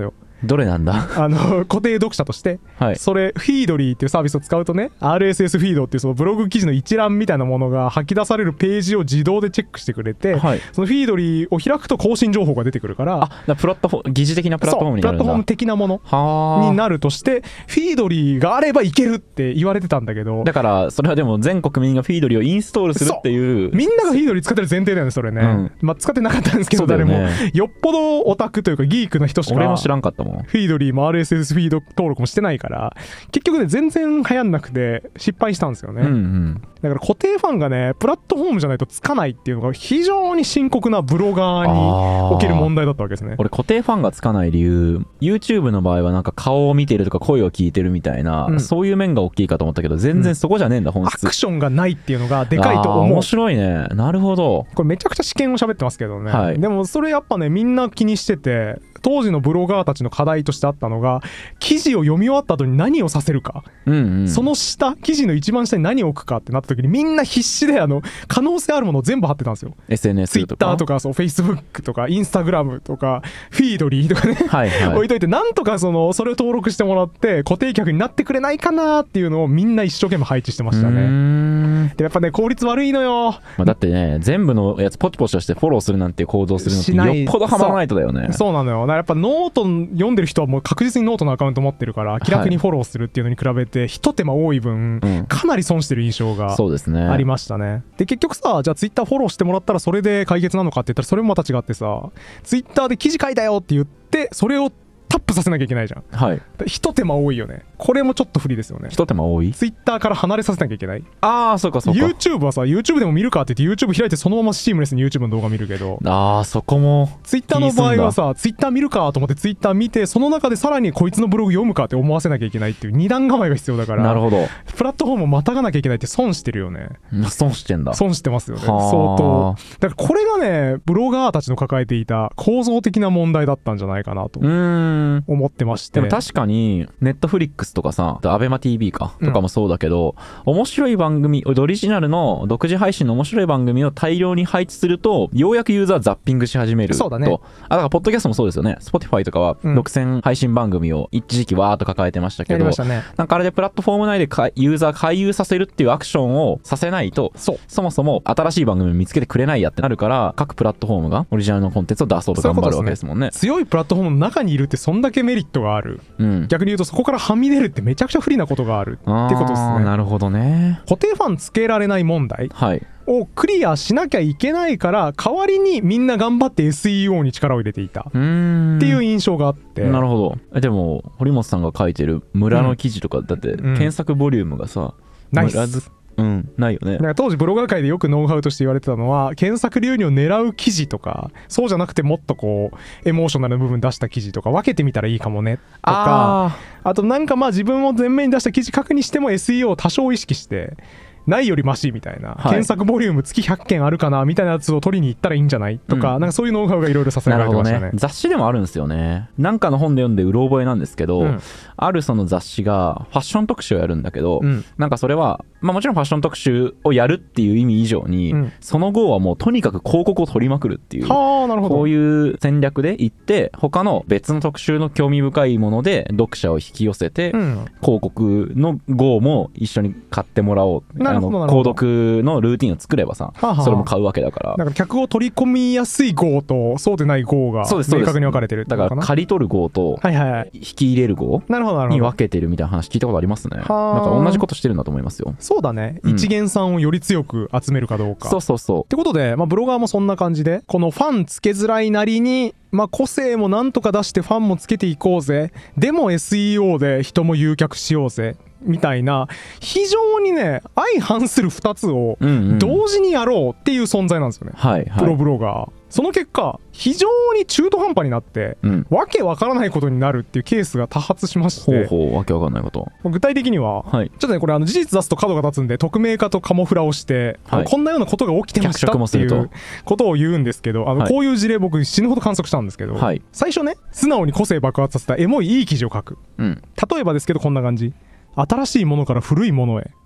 どれなんだあの固定読者として、はい、それフィードリーっていうサービスを使うとね アールエスエス フィードっていうそのブログ記事の一覧みたいなものが吐き出されるページを自動でチェックしてくれて、はい、そのフィードリーを開くと更新情報が出てくるから、 あ、だプラットフォーム疑似的なプラットフォームになるんだ。 プラットフォーム的なものになるとしてフィードリーがあればいけるって言われてたんだけど、 だからそれはでも全国民がフィードリーをインストールするっていう、 みんながフィードリー使ってる前提だよねそれね、うん、まあ使ってなかったんですけど、誰もよっぽどオタクというかギークな人しか俺も知らんかったもん。 フィードリーも アールエスエス フィード登録もしてないから結局ね全然流行んなくて失敗したんですよね、うんうん、だから固定ファンがねプラットフォームじゃないとつかないっていうのが非常に深刻なブロガーに起きる問題だったわけですね。 俺固定ファンがつかない理由 YouTube の場合はなんか顔を見てるとか声を聞いてるみたいな、うん、そういう面が大きいかと思ったけど全然そこじゃねえんだ、うん、本質。 アクションがないっていうのがでかいと思う。 面白いね。なるほど。 これめちゃくちゃ試験を喋ってますけどね、はい、でもそれやっぱねみんな気にしてて、当時のブロガーたちの課題としてあったのが記事を読み終わった後に何をさせるか、うんうん、その下記事の一番下に何を置くかってなった時にみんな必死であの可能性あるものを全部貼ってたんですよ。 エスエヌエス とか Twitter とかそう Facebook とか Instagram とかフィードリーとかね、はいはい、置いといてなんとかそのそれを登録してもらって固定客になってくれないかなっていうのをみんな一生懸命配置してましたね。うーん、でやっぱね効率悪いのよ、 まあ、だってね全部のやつポチポチとしてフォローするなんていう行動するのってよっぽどハマらないとだよね。 そう、そうなのよ。だからやっぱノート読んでる人はもう確実にノートのアカウント持ってるから気楽にフォローするっていうのに比べてひと手間多い分、うん、かなり損してる印象がありましたね。で結局さ、じゃあツイッターフォローしてもらったらそれで解決なのかって言ったらそれもまた違ってさ、ツイッターで記事書いたよって言ってそれをタップさせなきゃいけないじゃん。はい。ひと手間多いよね。これもちょっと不利ですよね。 ひと手間多い。 ツイッターから離れさせなきゃいけない。 ああ、そうかそうか。 YouTube はさ、YouTube でも見るかって言って YouTube 開いてそのままシームレスに YouTube の動画見るけど。 ああ、そこも。 ツイッターの場合はさ、ツイッター見るかと思ってツイッター見てその中でさらにこいつのブログ読むかって思わせなきゃいけないっていう二段構えが必要だから。 なるほど。 プラットフォームをまたがなきゃいけないって損してるよね。 損してんだ。 損してますよね。相当。だからこれがね、ブロガーたちの抱えていた構造的な問題だったんじゃないかなと思ってます。 でも確かにネットフリックスとかさアベマ ティーブイ かとかもそうだけど、うん、面白い番組オリジナルの独自配信の面白い番組を大量に配置するとようやくユーザーザッピングし始めると。そうだね。あだからポッドキャストもそうですよね。 Spotify とかは独占配信番組を一時期わーっと抱えてましたけど、ね、なんかあれでプラットフォーム内でユーザー回遊させるっていうアクションをさせないと そ, そもそも新しい番組を見つけてくれないやってなるから各プラットフォームがオリジナルのコンテンツを出そうと頑張るわけですもんね。 強いプラットフォームの中にいるってそんだけメリットがある、うん、逆に言うとそこからはみ出るってめちゃくちゃ不利なことがあるってことですね。 なるほどね。 固定ファンつけられない問題、はい、をクリアしなきゃいけないから代わりにみんな頑張って エスイーオー に力を入れていたっていう印象があって。 なるほど。でも堀本さんが書いてる村の記事とかだって検索ボリュームがさ、うん、 ナイスうん、ないよね。 だから当時ブロガー界でよくノウハウとして言われてたのは検索流入を狙う記事とかそうじゃなくてもっとこうエモーショナルな部分出した記事とか分けてみたらいいかもねとか あ, あとなんかまあ自分を前面に出した記事書くにしても エスイーオー を多少意識してないよりマシみたいな、はい、検索ボリューム月ひゃっけんあるかなみたいなやつを取りに行ったらいいんじゃないとか、うん、なんかそういうノウハウがいろいろさせられてましたね。 なるほどね。雑誌でもあるんですよね。なんかの本で読んでうろ覚えなんですけど、うん、あるその雑誌がファッション特集をやるんだけど、うん、なんかそれはまあもちろんファッション特集をやるっていう意味以上に、うん、その後はもうとにかく広告を取りまくるっていう、はあ、なるほど。こういう戦略で行って他の別の特集の興味深いもので読者を引き寄せて、うん、広告の号も一緒に買ってもらおう。なるほど。あの購読のルーティンを作ればさ、はあはあ、それも買うわけだから。 なんか客を取り込みやすい号とそうでない号が明確に分かれてるってことかな。 だから借り取る号と引き入れる号に分けてるみたいな話聞いたことありますね。なんか同じことしてるんだと思いますよ。 そうだね、うん、一元さんをより強く集めるかどうか。 そうそうそう。 ってことで、まあ、ブロガーもそんな感じでこのファンつけづらいなりにまあ個性もなんとか出してファンもつけていこうぜ、でも エスイーオー で人も集客しようぜみたいな非常にね相反するふたつを同時にやろうっていう存在なんですよね、うんうん、プロブロガー。その結果非常に中途半端になって、うん、わけわからないことになるっていうケースが多発しまして。 ほうほう、わけわかんないこと。 具体的には、はい、ちょっとねこれあの事実出すと角が立つんで匿名化とカモフラをして、はい、こんなようなことが起きてましたっていうことを言うんですけど、あの、はい、こういう事例僕死ぬほど観測したんですけど、はい、最初ね素直に個性爆発させたエモいいい記事を書く、うん、例えばですけどこんな感じ。新しいものから古いものへ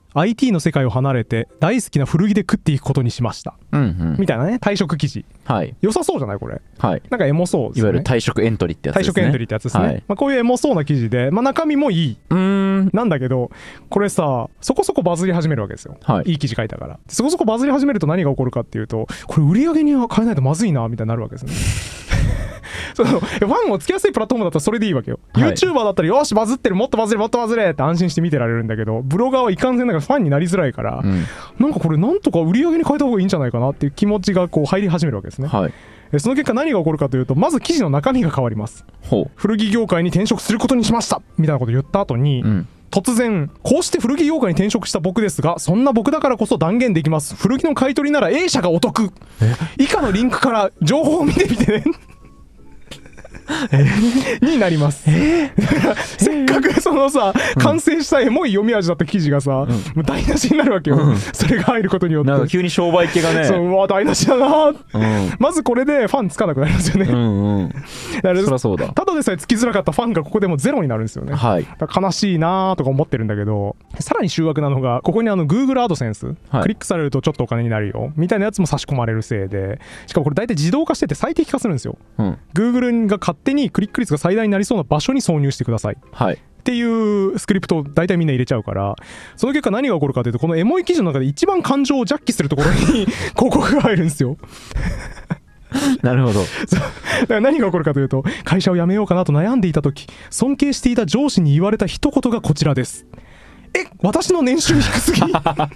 アイティー の世界を離れて大好きな古着で食っていくことにしました、うんうん、みたいなね退職記事、はい、良さそうじゃないこれ、はい、なんかエモそうですね。 いわゆる退職エントリーってやつですね。 退職エントリーってやつですね、はい、まあ、こういうエモそうな記事で、まあ、中身もいいうーんなんだけど、これさそこそこバズり始めるわけですよ、はい、いい記事書いたから。そこそこバズり始めると何が起こるかっていうと、これ売り上げには変えないとまずいなみたいになるわけですねそのファンをつきやすいプラットフォームだったらそれでいいわけよ、はい、YouTuber だったらよしバズってるもっとバズれもっとバズれって安心して見てられるんだけど、ブロガーはいかんせんだからファンになりづらいから、うん、なんかこれなんとか売り上げに変えた方がいいんじゃないかなっていう気持ちがこう入り始めるわけですね、はい、その結果何が起こるかというと、まず記事の中身が変わります。古着業界に転職することにしましたみたいなことを言った後に、うん、突然こうして古着業界に転職した僕ですが、そんな僕だからこそ断言できます。古着の買い取りなら A 社がお得。以下のリンクから情報を見てみてねになります、えー、せっかくそのさ、うん、完成したエモい読み味だった記事がさ、うん、もう台無しになるわけよ、うん、それが入ることによってなんか急に商売系がね、 そううわ台無しだな、うん、まずこれでファンつかなくなりますよね、うんうん、だそりゃそうだ。ただでさえつきづらかったファンがここでもゼロになるんですよね、はい、だ悲しいなとか思ってるんだけど、さらに醜悪なのがここにあの Google アドセンス、はい、クリックされるとちょっとお金になるよみたいなやつも差し込まれるせいで、しかもこれ大体自動化してて最適化するんですよ、うん、Google が勝手にクリック率が最大になりそうな場所に挿入してください、はい、っていうスクリプトを大体みんな入れちゃうから、その結果何が起こるかというと、このエモい記事の中で一番感情をジャッキするところに広告が入るんですよなるほど。 だから何が起こるかというと、会社を辞めようかなと悩んでいた時、尊敬していた上司に言われた一言がこちらです。え、私の年収低すぎ台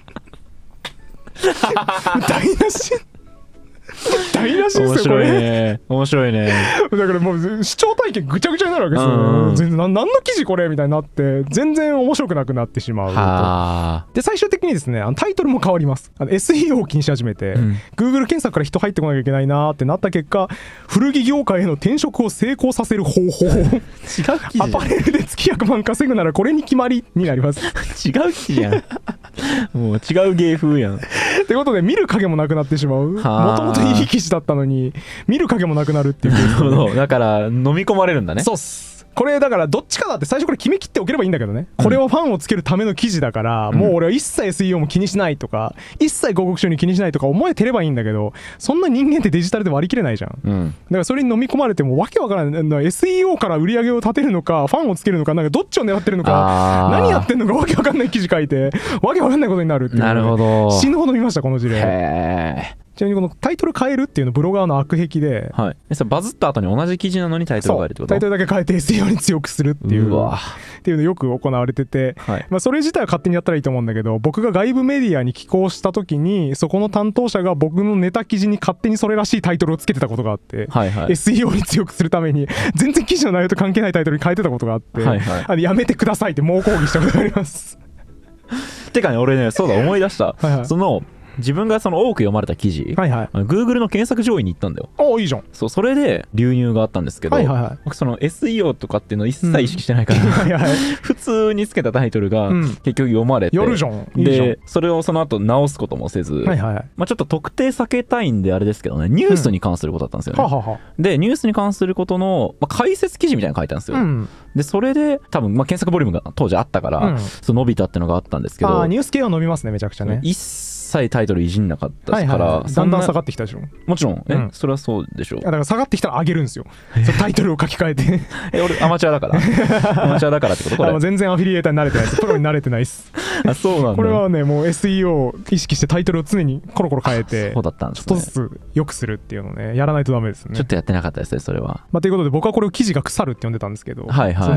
無し台無しですよ、 面白いね、面白いね。 だからもう視聴体験ぐちゃぐちゃになるわけですよ、ね、全然何の記事これみたいになって全然面白くなくなってしまうと。で最終的にですね、あのタイトルも変わります。あの エスイーオー を気にし始めて、うん、Google 検索から人入ってこなきゃいけないなってなった結果、古着業界への転職を成功させる方法違う記事アパレルで月ひゃくまん稼ぐならこれに決まりになります違う記事やんもう違う芸風やんってことで見る影もなくなってしまう。もともといい記事だったのに見る影もなくなるっていう。 なるほど、だから飲み込まれるんだね。 そうっす。これだからどっちかだって最初から決めきっておければいいんだけどね、うん、これはファンをつけるための記事だから、うん、もう俺は一切 エスイーオー も気にしないとか一切広告収入気にしないとか思えてればいいんだけど、そんな人間ってデジタルで割り切れないじゃん、うん、だからそれに飲み込まれてもわけわからない。 エスイーオー から売り上げを立てるのかファンをつけるのか、なんかどっちを狙ってるのか何やってんのかわけわかんない記事書いてわけわかんないことになるっていう、ね、 なるほど。 死ぬほど見ましたこの事例。へー。ちなみにこのタイトル変えるっていうのブロガーの悪癖で、 はい、えそれバズった後に同じ記事なのにタイトル変えるってこと？ タイトルだけ変えて エスイーオー に強くするっていううわっていうのよく行われてて、はい、まあ、それ自体は勝手にやったらいいと思うんだけど、僕が外部メディアに寄稿した時にそこの担当者が僕のネタ記事に勝手にそれらしいタイトルをつけてたことがあって、はいはい、エスイーオー に強くするために全然記事の内容と関係ないタイトルに変えてたことがあって、はいはい、あのやめてくださいって猛抗議したことがありますてかね、俺ね、そうだ思い出したはい、はい、その自分がその多く読まれた記事、はいはい、Google の検索上位に行ったんだよ。 おいいじゃん。 そう、それで流入があったんですけど、はいはいはい、僕その エスイーオー とかっていうのを一切意識してないから、うんはいはい、普通につけたタイトルが結局読まれて、うん、やるじゃん。いいじゃん。でそれをその後直すこともせず、はいはい、まあ、ちょっと特定避けたいんであれですけどね、ニュースに関することだったんですよね、うんはははでニュースに関することの、まあ、解説記事みたいなの書いてあるんですよ、うん、でそれで多分、まあ、検索ボリュームが当時あったから、うん、そう伸びたっていうのがあったんですけど、 あニュース系は伸びますねめちゃくちゃね。 一切タイトルいじんなかったから、はいはいはい、 だんだん下がってきたでしょ。もちろん、え、うん、それはそうでしょう。 だから下がってきたら上げるんですよそタイトルを書き換えてえ俺アマチュアだからアマチュアだからってことこれ全然アフィリエーターに慣れてないですプロに慣れてないですあそうなんだ。 これはねもう エスイーオー 意識してタイトルを常にコロコロ変えてそうだったんですね、 ちょっとずつ良くするっていうのをねやらないとダメですね。 ちょっとやってなかったですねそれは。 まあ、ということで僕はこれを記事が腐るって呼んでたんですけど、はいはい、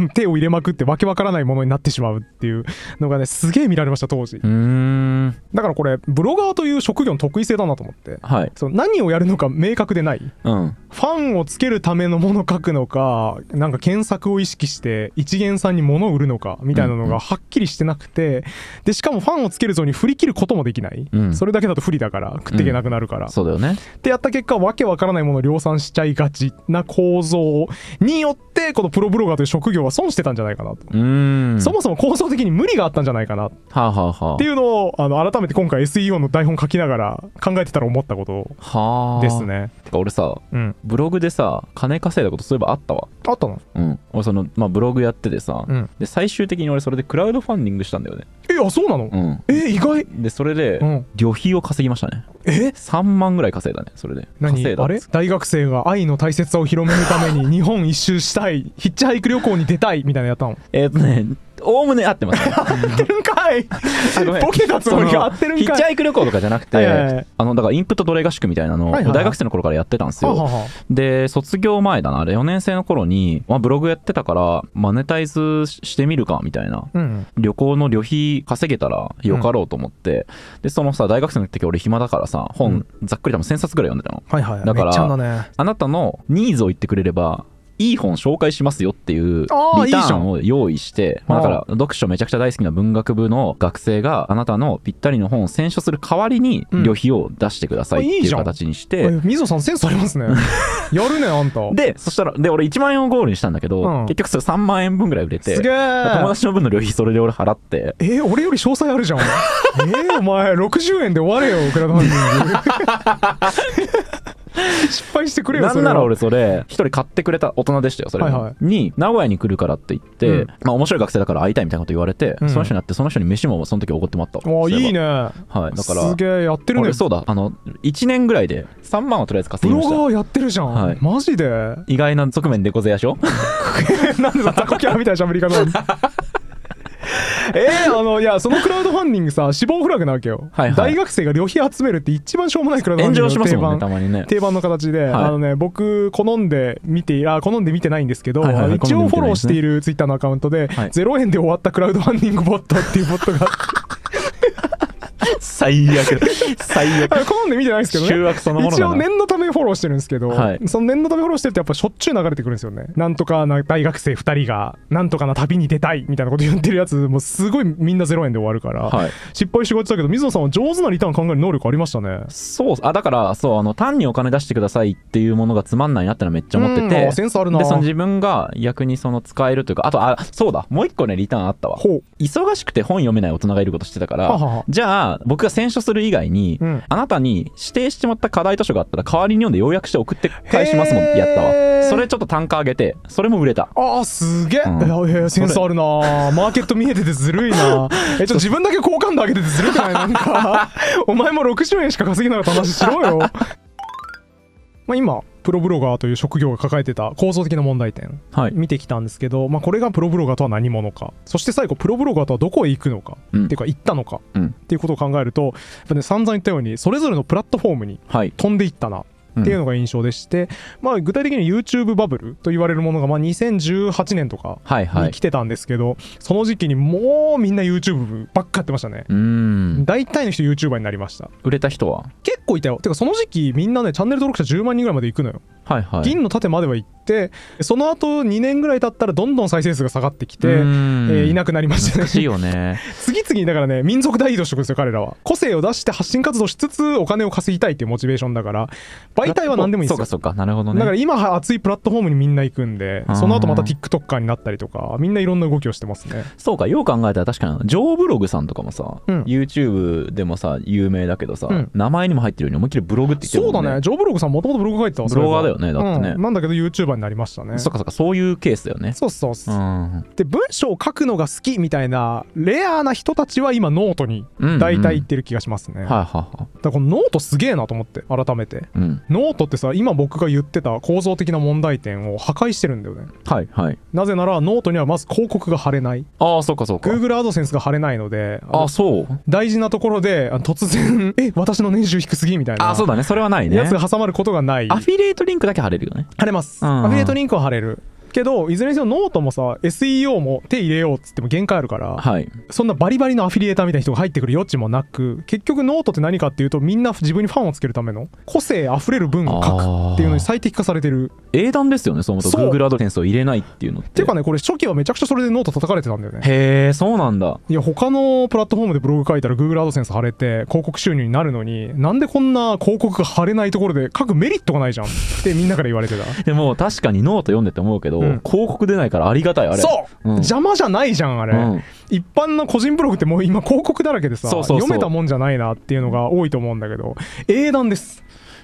手を入れまくってわけわからないものになってしまうっていうのがねすげえ見られました当時。うーんだからこれブロガーという職業の得意性だなと思って、はい、その何をやるのか明確でない、うん、ファンをつけるためのもの書くのかなんか検索を意識して一元さんに物を売るのかみたいなのがはっきりしてなくて、うんうん、でしかもファンをつけるぞうに振り切ることもできない、うん、それだけだと不利だから食っていけなくなるから、うん、 そうだよねってやった結果わけわからないものを量産しちゃいがちな構造によってこのプロブロガーという職業は損してたんじゃないかなと。うーんそもそも構造的に無理があったんじゃないかなっていうのをあの改めて今回 エスイーオー の台本書きながら考えてたら思ったことですね。 てか俺さ、うん、ブログでさ金稼いだことそういえばあったわ。 あったの？ うん俺その、まあ、ブログやっててさ、うん、で最終的に俺それでクラウドファンディングしたんだよよね。 え、あ、そうなの？うん、え、意外。 でそれで、うん、旅費を稼ぎましたね。 え、 さんまんぐらい稼いだね。それで何あれ、大学生が愛の大切さを広めるために日本一周したい、ヒッチハイク旅行に出たいみたいなやったの？ えっとね、おおむね合ってます、ね、 合ってるんかい。ボケたつもりが合ってるんかい。 ヒッチハイク旅行とかじゃなくて、はいはいはい、あのだからインプット奴隷合宿みたいなのを大学生の頃からやってたんですよ、はいはいはい、で卒業前だなあれよねん生の頃に、まあ、ブログやってたからマネタイズしてみるかみたいな、うん、旅行の旅費稼げたらよかろうと思って、うん、でそのさ大学生の時俺暇だからさ本ざっくり多分せんさつぐらい読んでたの、はいはい、だから、ね、あなたのニーズを言ってくれればいい本紹介しますよっていうリターンを用意して、まあ、だから読書めちゃくちゃ大好きな文学部の学生があなたのぴったりの本を選書する代わりに旅費を出してくださいっていう形にして、 うん、いい水野さんセンスありますね。やるねあんた。 でそしたらで俺いちまんえんをゴールにしたんだけど、うん、結局それさんまんえんぶんぐらい売れて、 すげー、 友達の分の旅費それで俺払って。 えー、俺より詳細あるじゃん。えー、お前ろくじゅうえんで終われよクラウドファンディング。失敗してくれよ。 なんなら俺それ一人買ってくれた大人でしたよそれ、はいはい、に名古屋に来るからって言って、うん、まあ面白い学生だから会いたいみたいなこと言われて、うん、その人に会ってその人に飯もその時おごってもらった。 あ、いいね。 はい、だからすげえやってるね。 そうだ、あのいちねんぐらいでさんまんはとりあえず稼ぎました。 ブロガーやってるじゃん、はい、マジで意外な側面でこぜやしょ。 なんでさタコキャラみたいな喋り方なの。えー、あのいやそのクラウドファンディングさ死亡フラグなわけよ、はいはい、大学生が旅費集めるって一番しょうもないクラウドファンディングの定番、 ね、たまにね、 定番の形で、はい、あのね僕好んで見てあ好んで見てないんですけど、はいはいはい、一応フォローしているツイッターのアカウントで、はい、ゼロえんで終わったクラウドファンディングボットっていうボットが最悪最悪。 好んで見てないですけどね。 醜悪そのものだな。 一応念のためフォローしてるんですけど、はい、その念のためフォローしてるとやっぱしょっちゅう流れてくるんですよね。なんとかな大学生ふたりがなんとかな旅に出たいみたいなこと言ってるやつもうすごいみんなゼロえんで終わるから、はい、失敗しがちだけど水野さんは上手なリターン考える能力ありましたね。 そう、あだからそうあの単にお金出してくださいっていうものがつまんないなってのはめっちゃ思ってて、 センスあるな。 でその自分が逆にその使えるというか、あとあそうだもう一個ねリターンあったわ。忙しくて本読めない大人がいることしてたから、はははじゃあ僕が選書する以外に、うん、あなたに指定してもらった課題図書があったら代わりに読んで要約して送って返しますもんってやったわ。それちょっと単価上げてそれも売れた。 あーすげえ、うん、センスあるな。マーケット見えててずるいな。えちょっと自分だけ好感度上げててずるくない？なんかお前もろくじゅうえんしか稼ぎなかった話しろよ。まあ今プロブロガーという職業が抱えてた構造的な問題点、はい、見てきたんですけど、まあ、これがプロブロガーとは何者か、そして最後プロブロガーとはどこへ行くのか、うん、っていうか行ったのか、うん、っていうことを考えるとやっぱ、ね、散々言ったようにそれぞれのプラットフォームに飛んでいったな、はいっていうのが印象でして、うんまあ、具体的に YouTube バブルと言われるものがまあにせんじゅうはちねんとかに来てたんですけど、はいはい、その時期にもうみんな YouTube ばっかやってましたね。うん大体の人 YouTuber になりました。 売れた人は結構いたよ。てかその時期みんなねチャンネル登録者じゅうまんにんぐらいまで行くのよ。はいはい、銀の盾までは行ってその後にねんぐらい経ったらどんどん再生数が下がってきて、えー、いなくなりましたね。 難しいよね。 次々にだからね民族大移動してくるんですよ彼らは。個性を出して発信活動しつつお金を稼ぎたいっていうモチベーションだから媒体は何でもいいんですよ。 そうかそうかなるほどね。 だから今熱いプラットフォームにみんな行くんでその後また TikToker になったりとかみんないろんな動きをしてますね。 そうかよう考えたら確かにジョーブログさんとかもさ、うん、YouTube でもさ有名だけどさ、うん、名前にも入ってるように思いっきりブログって言ってるもんね。 そうだねジョーブログさんもともとブログ書いてたわ。 ブロガーだよねだってね、 うん、なんだけど YouTuber になりましたね。 そうかそうかそういうケースだよね。 そうそうそう、うん、で文章を書くのが好きみたいなレアな人たちは今ノートに大体行ってる気がしますね。だからこのノートすげえなと思って改めて、うん、ノートってさ今僕が言ってた構造的な問題点を破壊してるんだよね。はいはいなぜならノートにはまず広告が貼れない。 ああそうかそうか Google アドセンスが貼れないのでああそう大事なところで突然え私の年収低すぎみたいなあそうだねそれはないねやつが挟まることがない。 アフィリエイトリンクだけ貼れるよね。 貼れます、うん、アフィリエイトリンクは貼れるけどいずれにせよノートもさ エスイーオー も手入れようっつっても限界あるから、はい、そんなバリバリのアフィリエーターみたいな人が入ってくる余地もなく結局ノートって何かっていうとみんな自分にファンをつけるための個性あふれる文を書くっていうのに最適化されてる英断ですよね。そもそも Google アドセンスを入れないっていうのってていうかねこれ初期はめちゃくちゃそれでノート叩かれてたんだよね。 へえそうなんだ。 いや他のプラットフォームでブログ書いたら Google アドセンス貼れて広告収入になるのになんでこんな広告が貼れないところで書くメリットがないじゃんってみんなから言われてた。 でも確かにノート読んでて思うけど、うん、広告出ないからありがたいあれ。 そう、うん、邪魔じゃないじゃんあれ、うん、一般の個人ブログってもう今広告だらけでさそうそうそう読めたもんじゃないなっていうのが多いと思うんだけど英断です。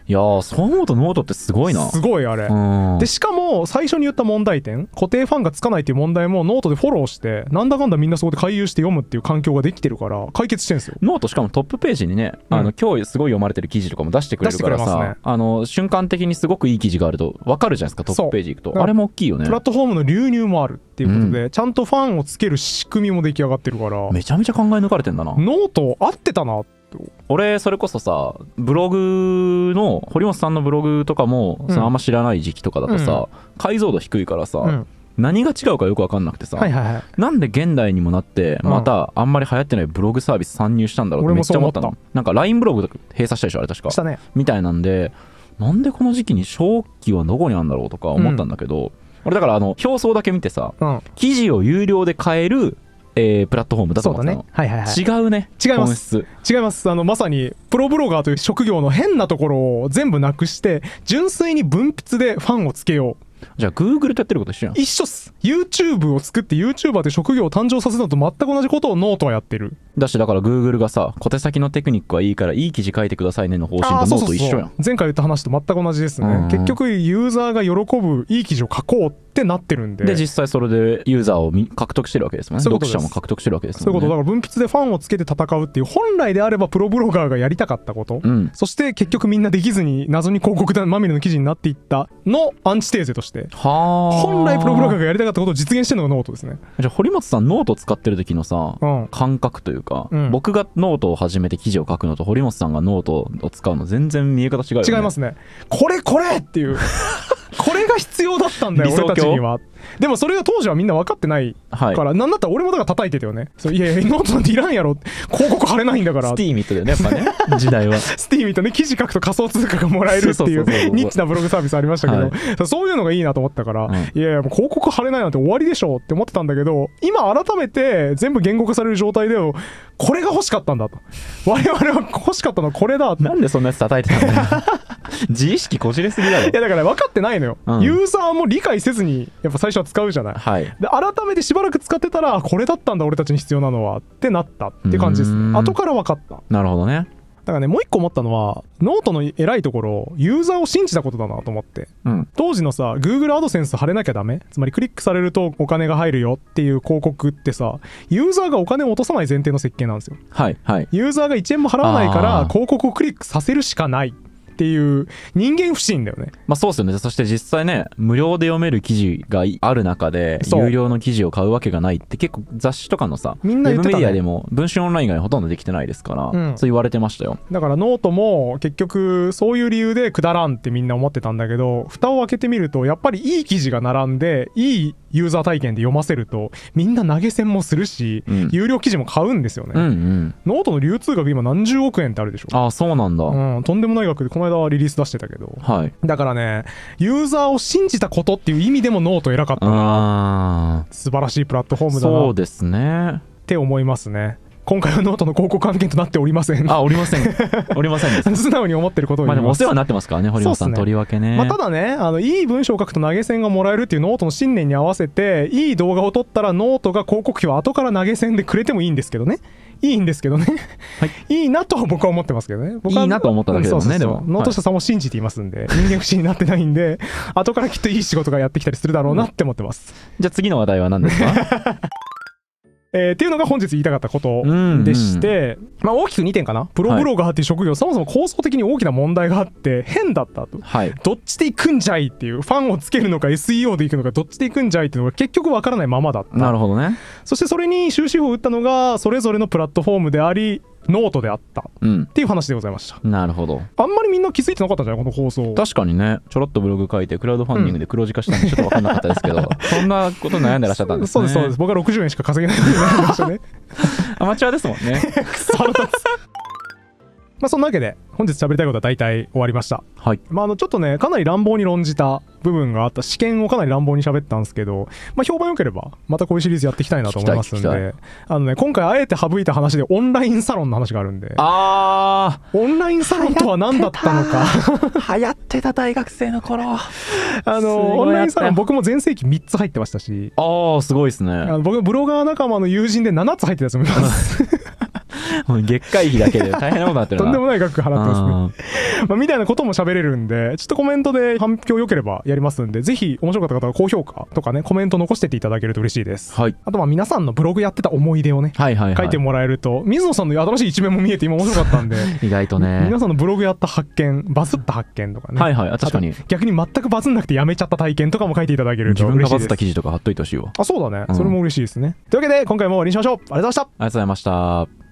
いやー、そう思うとノートってすごいな。 すごいあれ。でしかも最初に言った問題点、固定ファンがつかないっていう問題もノートでフォローして、なんだかんだみんなそこで回遊して読むっていう環境ができてるから解決してるんですよ。 ノートしかもトップページにね、あの、うん、今日すごい読まれてる記事とかも出してくれるからさ、ね、あの瞬間的にすごくいい記事があると分かるじゃないですか、トップページ行くと。あれも大きいよね。 プラットフォームの流入もあるっていうことで、うん、ちゃんとファンをつける仕組みも出来上がってるから、 めちゃめちゃ考え抜かれてんだな。 ノート合ってたなって。 俺それこそさ、ブログの堀本さんのブログとかも、うん、そのあんま知らない時期とかだとさ、うん、解像度低いからさ、うん、何が違うかよく分かんなくてさ、はいはいはい、なんで現代にもなってまたあんまり流行ってないブログサービス参入したんだろうってめっちゃ思ったの。なんか ライン ブログ閉鎖したでしょあれ確か。したね。みたいなんで、なんでこの時期に正気はどこにあるんだろうとか思ったんだけど、うん、俺だからあの表層だけ見てさ、うん、記事を有料で買えるえー、プラットフォームだと思ったの。そうだね。はいはいはい。違うね。 違います。違います。あのまさにプロブロガーという職業の変なところを全部なくして、純粋に文筆でファンをつけよう。 じゃあ Google とやってること一緒やん。 一緒っす。 YouTube を作って YouTuber という職業を誕生させたのと全く同じことをノートはやってる。 だしだから Google がさ、小手先のテクニックはいいからいい記事書いてくださいねの方針とノート一緒やん。そうそうそう、 前回言った話と全く同じですね、うんうん、結局ユーザーが喜ぶいい記事を書こうってなってるんで、 で実際それでユーザーを獲得してるわけですもんね。読者も獲得してるわけですもんね。 そういうことだから、文筆でファンをつけて戦うっていう本来であればプロブロガーがやりたかったこと、うん、そして結局みんなできずに謎に広告まみれの記事になっていったのアンチテーゼとして、は本来プロブロガーがやりたかったことを実現してるのがノートですね。 じゃあ堀本さんノート使ってる時のさ、うん、感覚というか、うん、僕がノートを始めて記事を書くのと堀本さんがノートを使うの全然見え方違うよね。 違いますね。これこれっていうこれが必要だったんだよ俺たちには。でもそれが当時はみんな分かってないから、はい、なんだったら俺もだから叩いてたよね。そういやいやノートなんていらんやろ、広告貼れないんだから。 スティーミットだよねやっぱね時代はスティーミットね、記事書くと仮想通貨がもらえるっていうニッチなブログサービスありましたけど、はい、そういうのがいいなと思ったから、うん、いやいやもう広告貼れないなんて終わりでしょって思ってたんだけど、今改めて全部言語化される状態でこれが欲しかったんだと、我々は欲しかったのはこれだ。 なんでそんなやつ叩いてたんだよ自意識こじれすぎだろ。 いやだから分かってないのよ、うん、ユーザーも理解せずにやっぱ最初は使うじゃない、はい、で改めてしばらく使ってたらこれだったんだ俺たちに必要なのはってなったって感じですね。後から分かった。 なるほどね。 だからね、もう一個思ったのはノートの偉いところ、ユーザーを信じたことだなと思って、うん、当時のさ Google アドセンス貼れなきゃダメ、つまりクリックされるとお金が入るよっていう広告ってさ、ユーザーがお金を落とさない前提の設計なんですよ。はいはい。ユーザーがいちえんも払わないから広告をクリックさせるしかないっていう人間不信だよね。 まあそうですよね。そして実際ね、無料で読める記事がある中で有料の記事を買うわけがないって結構雑誌とかのさ、みんな言ってたね、ウェブメディアでも文春オンライン以外ほとんどできてないですから、うん、そう言われてましたよ。 だからノートも結局そういう理由でくだらんってみんな思ってたんだけど、蓋を開けてみるとやっぱりいい記事が並んでいいユーザー体験で読ませるとみんな投げ銭もするし、うん、有料記事も買うんですよね、うんうん、ノートの流通額今何十億円ってあるでしょ。 ああそうなんだ、 うん、とんでもない額でこの間リリース出してたけど、はい、だからねユーザーを信じたことっていう意味でもノート偉かったな。素晴らしいプラットフォームだな。 そうですねって思いますね。今回はノートの広告案件となっておりません。 あ、おりません。おりませんです。 素直に思ってることを言います。まあでもお世話になってますからね、堀本さん、ね、とりわけね。 まあただね、あのいい文章を書くと投げ銭がもらえるっていうノートの信念に合わせて、いい動画を撮ったらノートが広告費を後から投げ銭でくれてもいいんですけどね。いいんですけどね。はい、いいなとは僕は思ってますけどね。僕はいいなと思っただけですね。でもノート社さんも信じていますんで、はい、人間不信になってないんで、後からきっといい仕事がやってきたりするだろうなって思ってます。 じゃあ次の話題は何ですか？ えー、っていうのが本日言いたかったことでして、うんうん、まあ大きくにてんかな。プロブロガーっていう職業、はい、そもそも構造的に大きな問題があって変だったと、はい、どっちで行くんじゃいっていう、ファンをつけるのか エスイーオー で行くのかどっちで行くんじゃいっていうのが結局わからないままだった。 なるほどね。 そしてそれに終止符を打ったのがそれぞれのプラットフォームでありノートであったっていう話でございました、 うん、なるほど。 あんまりみんな気づいてなかったんじゃないこの放送。 確かにね、ちょろっとブログ書いてクラウドファンディングで黒字化したんでちょっと分かんなかったですけど、うん、そんなこと悩んでらっしゃったんですね。 そうですそうです。僕はろくじゅうえんしか稼げないので悩みましたねアマチュアですもんねくそ腹立つまあそんなわけで本日喋りたいことは大体終わりました。はい。まああのちょっとねかなり乱暴に論じた部分があった、試験をかなり乱暴に喋ったんですけど、まあ評判良ければまたこういうシリーズやっていきたいなと思いますんで、あのね今回あえて省いた話でオンラインサロンの話があるんで、あーオンラインサロンとは何だったのか流行ってた大学生の頃あのオンラインサロン僕も全盛期みっつ入ってましたし、 ああすごいですね。 あの僕ブロガー仲間の友人でななつ入ってたやつもいます月会費だけで大変なことになってるな。 とんでもない額払ってますね。まあみたいなことも喋れるんで、ちょっとコメントで反響良ければやりますんで、ぜひ面白かった方は高評価とかね、コメント残してっていただけると嬉しいです。はい、あとまあ皆さんのブログやってた思い出をね、はいはいはい、書いてもらえると、水野さんの新しい一面も見えて今面白かったんで意外とね、 皆さんのブログやった発見、バズった発見とかね、 はいはい、確かに逆に全くバズんなくてやめちゃった体験とかも書いていただけると嬉しいです。 自分がバズった記事とか貼っといてほしいわ。 あ、そうだね、うん、それも嬉しいですね。というわけで今回も終わりにしましょう。ありがとうございました。 ありがとうございました。